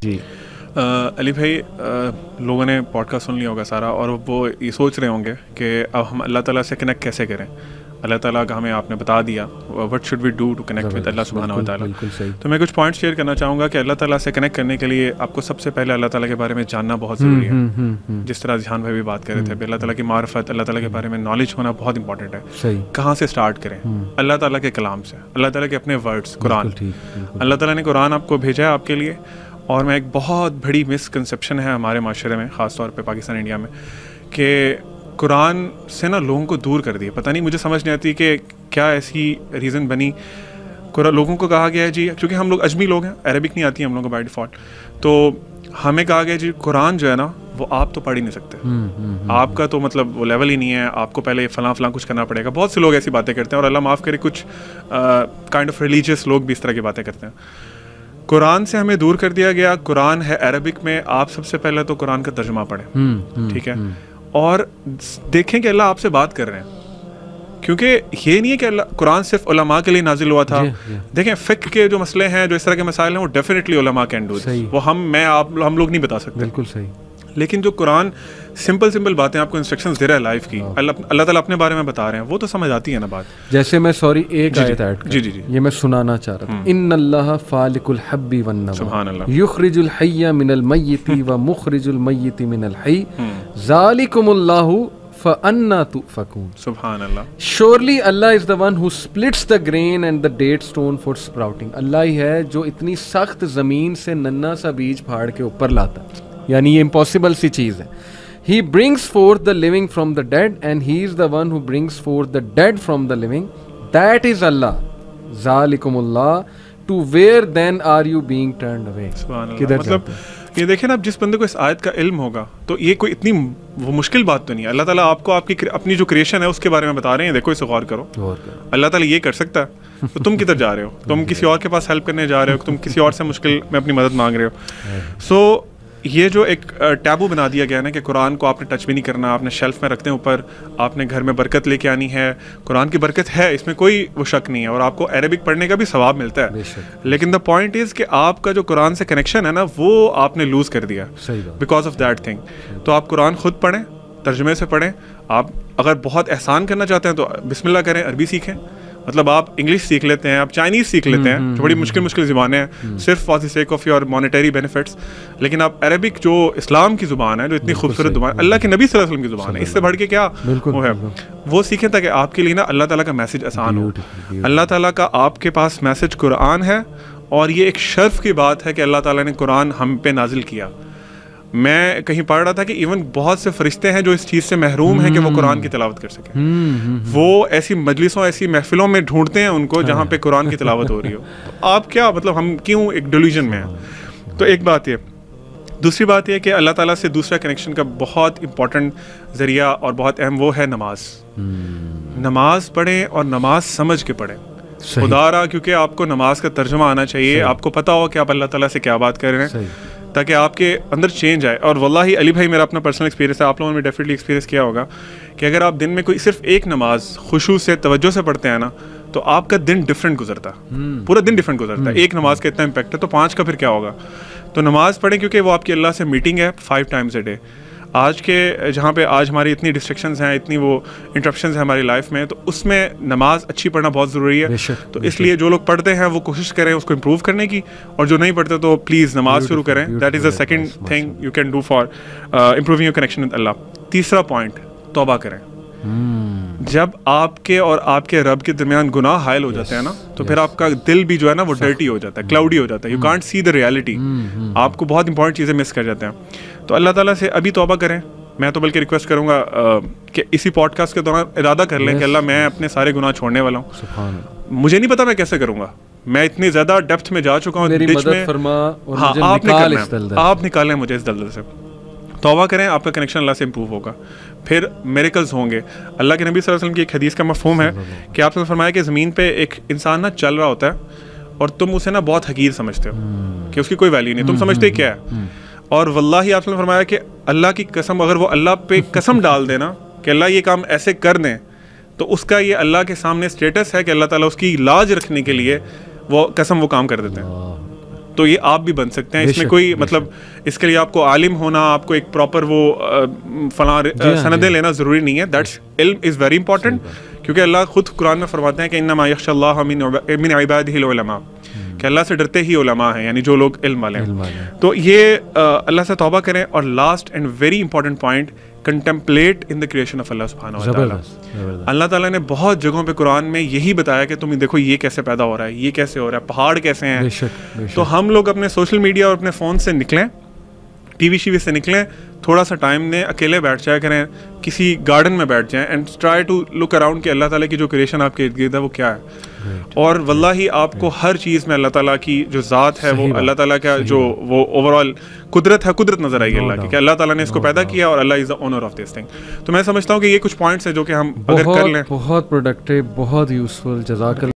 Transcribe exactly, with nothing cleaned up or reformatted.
جی علی بھائی لوگوں نے پوڈ کاسٹ سن لیا ہوگا سارا اور وہ یہ سوچ رہے ہوں گے کہ اب ہم اللہ تعالیٰ سے کنیکٹ کیسے کریں. اللہ تعالیٰ کا ہمیں آپ نے بتا دیا what should we do to connect with Allah سبحانہ و تعالیٰ. تو میں کچھ پوائنٹس شیئر کرنا چاہوں گا کہ اللہ تعالیٰ سے کنیکٹ کرنے کے لیے آپ کو سب سے پہلے اللہ تعالیٰ کے بارے میں جاننا بہت ضروری ہے. جس طرح ذہان بھائی بھی بات کر رہے تھے اللہ تعالیٰ کی معرفت, اللہ تعالیٰ کے بارے میں نالج ہونا بہت امپورٹنٹ ہے. کہاں سے اسٹارٹ کریں؟ اللہ تعالیٰ کے کلام سے, اللہ تعالیٰ کے اپنے ورڈس قرآن. اللہ تعالیٰ نے قرآن آپ کو بھیجا ہے آپ کے لیے. اور میں ایک بہت بڑی مسکنسیپشن ہے ہمارے معاشرے میں, خاص طور پہ پاکستان انڈیا میں, کہ قرآن سے نا لوگوں کو دور کر دیا. پتہ نہیں, مجھے سمجھ نہیں آتی کہ کیا ایسی ریزن بنی. لوگوں کو کہا گیا ہے جی, کیونکہ ہم لوگ اجمی لوگ ہیں, عربک نہیں آتی ہے ہم لوگوں کو بائی ڈیفالٹ, تو ہمیں کہا گیا جی قرآن جو ہے نا وہ آپ تو پڑھ ہی نہیں سکتے, آپ کا تو مطلب وہ لیول ہی نہیں ہے, آپ کو پہلے فلاں فلاں کچھ کرنا پڑے گا. بہت سے لوگ ایسی باتیں کرتے ہیں, اور اللہ معاف کرے کچھ کائنڈ آف ریلیجیس لوگ بھی اس طرح کی باتیں کرتے ہیں. قرآن سے ہمیں دور کر دیا گیا. قرآن ہے عربک میں, آپ سب سے پہلے تو قرآن کا ترجمہ پڑھیں, ٹھیک ہے, اور دیکھیں کہ اللہ آپ سے بات کر رہے ہیں. کیونکہ یہ نہیں ہے کہ اللہ قرآن صرف علماء کے لیے نازل ہوا تھا. دیکھیں فقہ کے جو مسئلے ہیں, جو اس طرح کے مسائل ہیں, وہ ڈیفینیٹلی علماء کین ڈو, وہ ہم میں آپ ہم لوگ نہیں بتا سکتے. بالکل صحیح. لیکن جو قرآن سمپل سمپل باتیں آپ کو انسٹرکشنز دے رہا ہے لائف کی, اللہ اللہ تعالیٰ اپنے بارے میں بتا رہے ہیں, وہ تو سمجھ آتی ہے نا بات. جیسے میں سوری ایک آیت ایڈ کر, جی جی جی یہ میں سنانا چاہ رہا تھا. ان اللہ فالق الحب والنوى, سبحان اللہ, یخرج الحی من المیت ومخرج المیت من الحی, ذالکم اللہ فَأَنَّا تُؤْفَكُونَ. سبحان اللہ. Surely Allah is the one who splits the grain and the date stone for sprouting. اللہ ہی ہے جو اتنی سخت زمین سے ننا سا بیج پھاڑ کے اوپر لاتا ہے, یعنی یہ امپاسبل سی چیز ہے. He brings forth the living from the dead and he is the one who brings forth the dead from the living. That is Allah. ذَلِكُمُ اللَّهُ. To where then are you being turned away? سبحان اللہ. مطلب یہ دیکھیں نا, اب جس بندے کو اس آیت کا علم ہوگا تو یہ کوئی اتنی وہ مشکل بات تو نہیں ہے. اللہ تعالیٰ آپ کو آپ کی اپنی جو کریشن ہے اس کے بارے میں بتا رہے ہیں, دیکھو اسے غور کرو. اللہ تعالیٰ یہ کر سکتا ہے تو تم کدھر جا رہے ہو؟ تم کسی اور کے پاس ہیلپ کرنے جا رہے ہو, تم کسی اور سے مشکل میں اپنی مدد مانگ رہے ہو. سو یہ جو ایک ٹیبو بنا دیا گیا ہے نا کہ قرآن کو آپ نے ٹچ بھی نہیں کرنا, آپ نے شیلف میں رکھتے ہیں اوپر, آپ نے گھر میں برکت لے کے آنی ہے. قرآن کی برکت ہے, اس میں کوئی وہ شک نہیں ہے, اور آپ کو عربک پڑھنے کا بھی ثواب ملتا ہے. لیکن دا پوائنٹ از کہ آپ کا جو قرآن سے کنیکشن ہے نا وہ آپ نے لوز کر دیا بیکاز آف دیٹ تھنگ. تو آپ قرآن خود پڑھیں, ترجمے سے پڑھیں. آپ اگر بہت احسان کرنا چاہتے ہیں تو بسم اللہ کریں, عربی سیکھیں. مطلب آپ انگلش سیکھ لیتے ہیں, آپ چائنیز سیکھ لیتے ہیں, جو بڑی مشکل مشکل زبانیں ہیں صرف for the sake of your monetary benefits. لیکن آپ عربک جو اسلام کی زبان ہے, جو اتنی خوبصورت زبان, اللہ کے نبی صلی اللہ علیہ وسلم کی زبان ہے, اس سے بڑھ کے کیا وہ ہے, وہ سیکھیں تاکہ آپ کے لیے نا اللہ تعالیٰ کا میسج آسان ہو. اللہ تعالیٰ کا آپ کے پاس میسج قرآن ہے, اور یہ ایک شرف کی بات ہے کہ اللہ تعالیٰ نے قرآن ہم پہ نازل کیا. میں کہیں پڑھ رہا تھا کہ ایون بہت سے فرشتے ہیں جو اس چیز سے محروم ہیں کہ وہ قرآن کی تلاوت کر سکیں. وہ ایسی مجلسوں, ایسی محفلوں میں ڈھونڈتے ہیں ان کو جہاں پہ قرآن کی تلاوت ہو رہی ہو. آپ کیا مطلب, ہم کیوں ایک ڈیلیوژن میں ہیں؟ تو ایک بات یہ. دوسری بات یہ کہ اللہ تعالیٰ سے دوسرا کنیکشن کا بہت امپورٹنٹ ذریعہ اور بہت اہم وہ ہے نماز. نماز پڑھیں اور نماز سمجھ کے پڑھیں. خدا رہا کیونکہ آپ کو نماز کا ترجمہ آنا چاہیے, آپ کو پتہ ہو کہ آپ اللہ تعالیٰ سے کیا بات کر رہے ہیں, تاکہ آپ کے اندر چینج آئے. اور واللہ علی بھائی میرا اپنا پرسنل ایکسپیرینس ہے, آپ لوگوں نے ڈیفینیٹلی ایکسپیرینس کیا ہوگا کہ اگر آپ دن میں کوئی صرف ایک نماز خشوع سے توجہ سے پڑھتے ہیں نا تو آپ کا دن ڈفرینٹ گزرتا ہے, پورا دن ڈفرینٹ گزرتا ہے. ایک نماز کا اتنا امپیکٹ ہے, تو پانچ کا پھر کیا ہوگا. تو نماز پڑھیں کیونکہ وہ آپ کی اللہ سے میٹنگ ہے فائیو ٹائمز اے ڈے. آج کے جہاں پہ آج ہماری اتنی ڈسٹریکشنز ہیں, اتنی وہ انٹرپشنز ہیں ہماری لائف میں, تو اس میں نماز اچھی پڑھنا بہت ضروری ہے. تو اس لیے جو لوگ پڑھتے ہیں وہ کوشش کریں اس کو امپروو کرنے کی, اور جو نہیں پڑھتے تو پلیز نماز شروع کریں. That is the second thing you can do for improving your connection with Allah. تیسرا پوائنٹ, توبہ کریں. جب آپ کے اور آپ کے رب کے درمیان گناہ حائل ہو جاتے ہیں نا تو پھر آپ کا دل بھی جو ہے نا وہ ڈرٹی ہو جاتا ہے, کلاؤڈی ہو جاتا ہے. You can't see the reality, آپ کو بہت امپورٹنٹ چیزیں مس کر جاتے ہیں. تو اللہ تعالیٰ سے ابھی توبہ کریں. میں تو بلکہ ریکویسٹ کروں گا کہ اسی پوڈ کاسٹ کے دوران ارادہ کر لیں کہ اللہ میں اپنے سارے گناہ چھوڑنے والا ہوں. مجھے نہیں پتا میں کیسے کروں گا, میں اتنی زیادہ ڈیپتھ میں جا چکا ہوں, ہاں آپ نکالیں, آپ نکالیں مجھے اس دلدل سے. توبہ کریں, آپ کا کنیکشن اللہ سے امپروو ہوگا, پھر میریکلز ہوں گے. اللہ کے نبی صلی اللہ علیہ وسلم کی ایک حدیث کا مفہوم ہے کہ آپ نے فرمایا کہ زمین پہ ایک انسان نا چل رہا ہوتا ہے اور تم اسے نا بہت حقیر سمجھتے ہو کہ اس کی کوئی ویلیو نہیں, تم سمجھتے کیا ہے. اور واللہ آپ نے فرمایا کہ اللہ کی قسم, اگر وہ اللہ پہ قسم ڈال دے نا کہ اللہ یہ کام ایسے کر دیں, تو اس کا یہ اللہ کے سامنے اسٹیٹس ہے کہ اللہ تعالیٰ اس کی لاج رکھنے کے لیے وہ قسم وہ کام کر دیتے ہیں. تو یہ آپ بھی بن سکتے ہیں. اس میں کوئی مطلب اس کے لیے آپ کو عالم ہونا, آپ کو ایک پراپر وہ فلاں سندیں لینا ضروری نہیں ہے. دیٹس علم از ویری امپورٹنٹ, کیونکہ اللہ خود قرآن میں فرماتے ہیں کہ انما یخشى اللہ من عباده العلماء, کہ اللہ سے ڈرتے ہی علماء ہیں, یعنی جو لوگ علم والے ہیں. تو یہ اللہ سے توبہ کریں. اور last and very important point, contemplate in the creation of Allah سبحانہ و تعالیٰ. اللہ تعالیٰ نے بہت جگہوں پہ قرآن میں یہی بتایا کہ تم دیکھو یہ کیسے پیدا ہو رہا ہے, یہ کیسے ہو رہا ہے, پہاڑ کیسے ہیں. تو ہم لوگ اپنے سوشل میڈیا اور اپنے فون سے نکلیں, ٹی وی شی وی سے نکلیں, تھوڑا سا ٹائم دیں, اکیلے بیٹھ جایا کریں, کسی گارڈن میں بیٹھ جائیں, and try to look around کہ اللہ تعالیٰ کی جو کریشن آپ کے ارد گرد ہے وہ کیا ہے. اور واللہ آپ کو ہر چیز میں اللہ تعالیٰ کی جو ذات ہے, وہ اللہ تعالیٰ کا جو وہ اوور آل قدرت ہے, قدرت نظر آئی اللہ کی, کہ اللہ تعالیٰ نے اس کو پیدا کیا اور Allah is the owner of this thing. تو میں سمجھتا ہوں کہ یہ کچھ پوائنٹس ہیں جو کہ ہم اگر کر لیں. بہت پروڈکٹیو, بہت یوزفل. جزاک اللہ.